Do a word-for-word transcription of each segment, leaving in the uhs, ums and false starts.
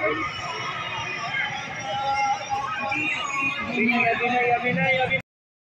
अभी नहीं अभी नहीं अभी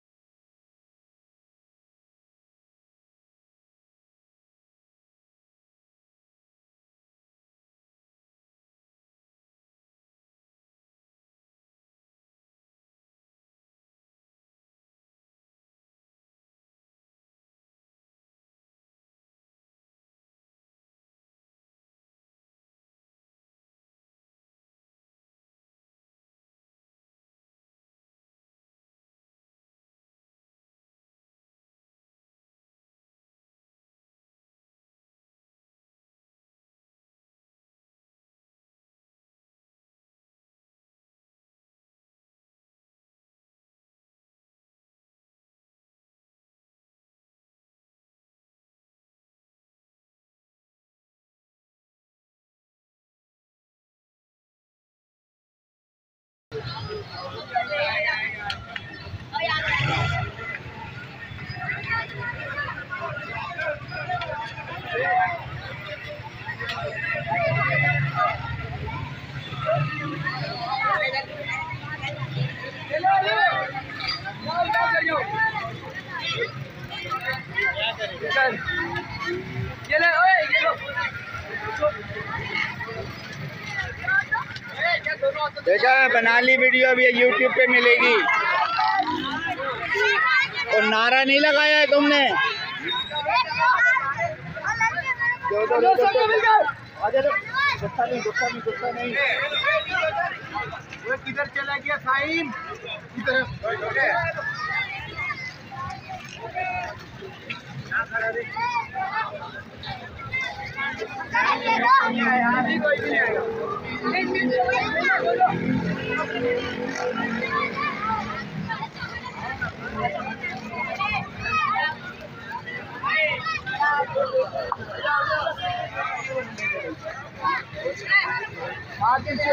ये ले ओए ये लो देखा बना ली वीडियो अभी यूट्यूब पे मिलेगी। और नारा नहीं लगाया है तुमने। दो दो दो दो गुस्सा नहीं गुस्सा नहीं गुस्सा नहीं। वो किधर चला गया साहिल? किधर? अभी कोई भी नहीं आएगा। आगे से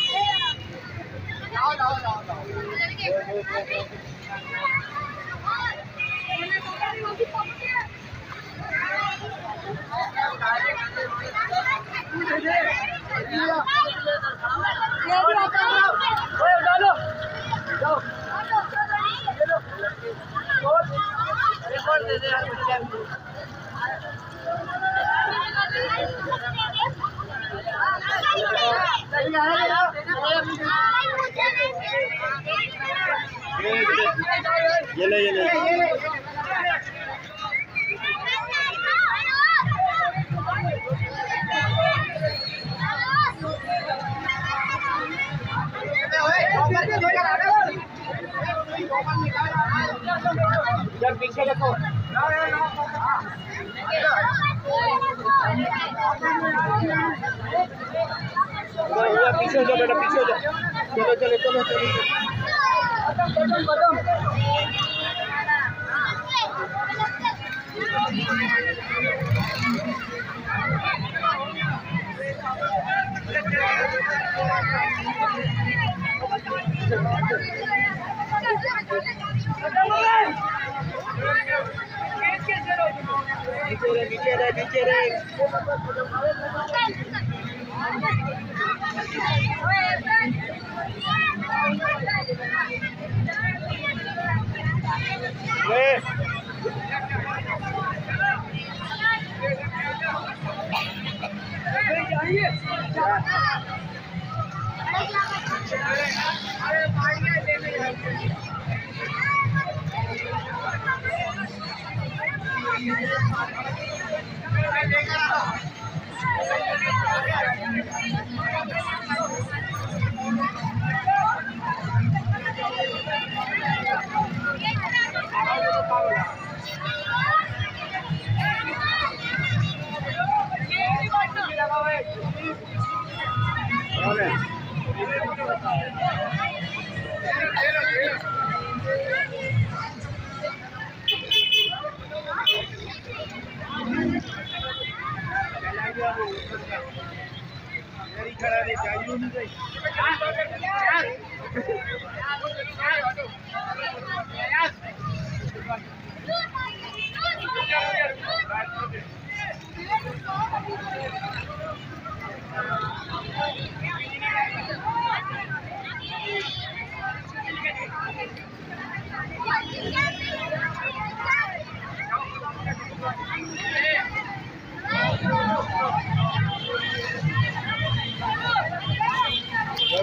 लाओ लाओ लाओ लाओ डालो जाओ दे दे ये ले ये ले जब पीछे देखो पीछे हो बेटा पीछे हो चलो चलो चलो चलो नीचे रे नीचे रे नीचे रे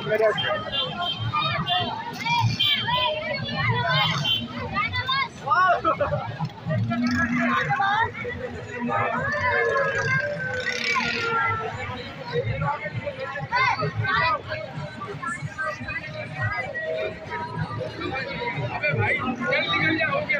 भाई जल्दी निकल जा, हो गया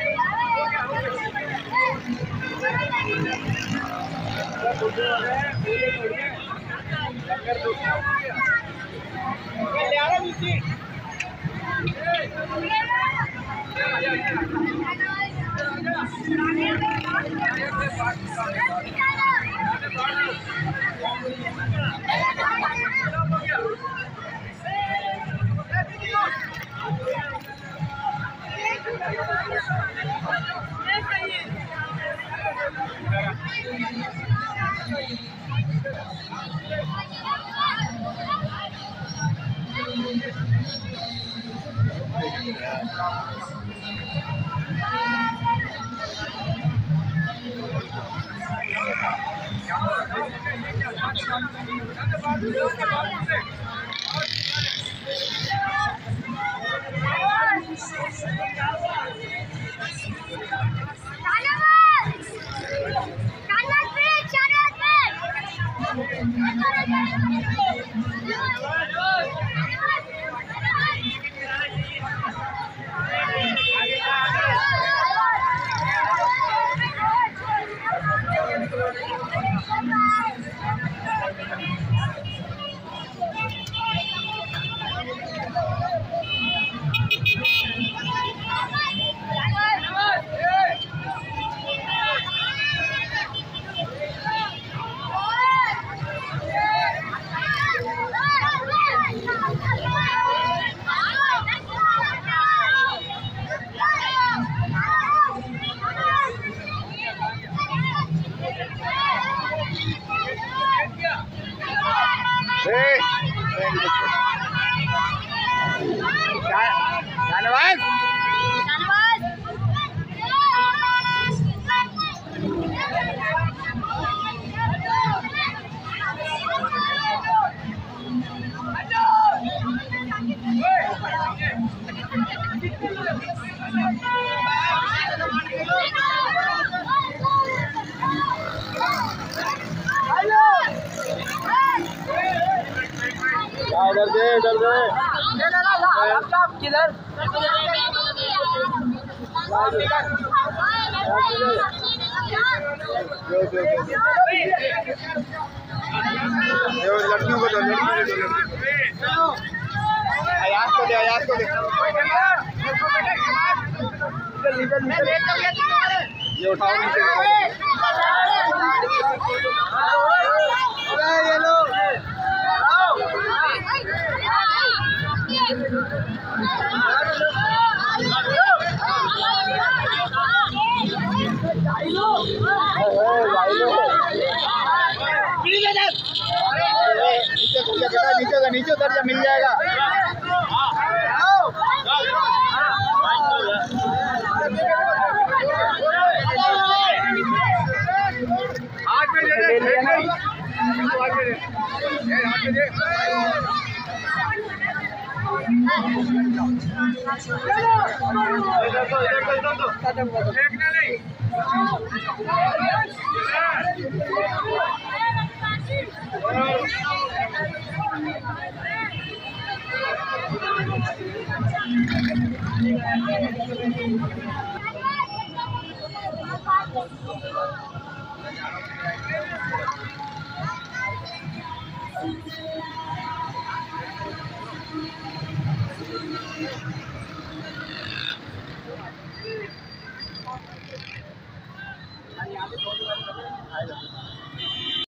इधर दे इधर दे किधर लड़कियों को दो, लड़कियों को दो। अयाज को दे, अयाज को दे। ये उठाओ नीचे। ये लो। नीचे नीचे नीचे उतर जा, मिल जाएगा। हाथ में दे दे, हाथ में दे, हाथ में दे। देखना नहीं।